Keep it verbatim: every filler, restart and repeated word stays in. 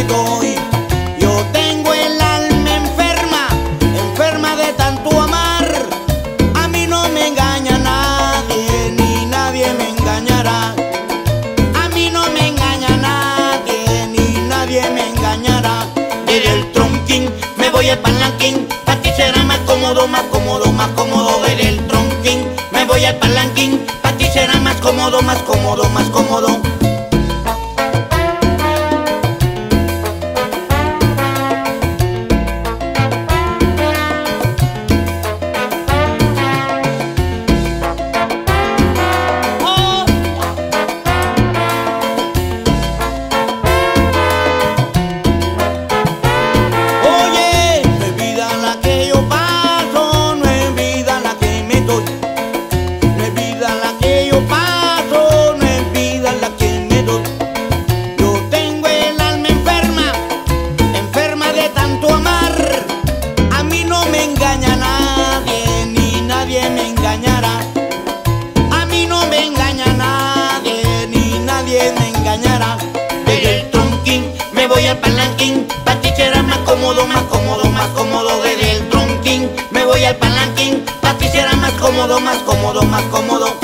me doy. Yo tengo el alma enferma, enferma de tanto amar. A mí no me engaña nadie, ni nadie me engañará. A mí no me engaña nadie, ni nadie me engañará. Desde el tronquín me voy al palanquín, pa' ti será más cómodo, más cómodo, más cómodo. Desde el tronquín me voy al palanquín, pa' ti será más cómodo, más cómodo, más cómodo. Desde el tronquín me voy al palanquín, pa' ti será más cómodo, más cómodo, más cómodo. Desde el tronquín me voy al palanquín, pa' ti será más cómodo, más cómodo, más cómodo.